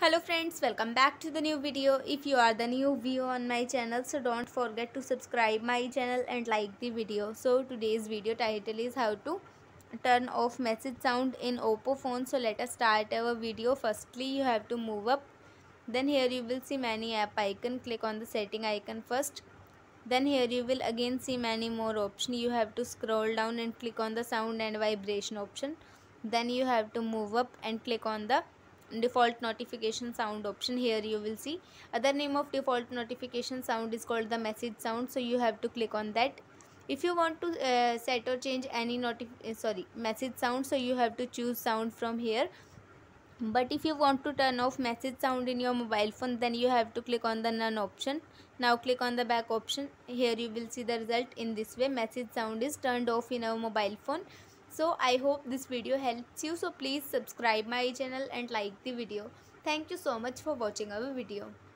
Hello friends, welcome back to the new video. If you are the new viewer on my channel, so don't forget to subscribe my channel and like the video. So today's video title is how to turn off message sound in Oppo phone. So let us start our video. Firstly, you have to move up. Then here you will see many app icon. Click on the setting icon first. Then here you will again see many more options. You have to scroll down and click on the sound and vibration option. Then you have to move up and click on the default notification sound option. Here you will see other name of default notification sound is called the message sound, so you have to click on that. If you want to set or change any message sound, so you have to choose sound from here. But if you want to turn off message sound in your mobile phone, then you have to click on the none option. Now click on the back option. Here you will see the result. In this way message sound is turned off in our mobile phone. So I hope this video helps you. So please subscribe my channel and like the video. Thank you so much for watching our video.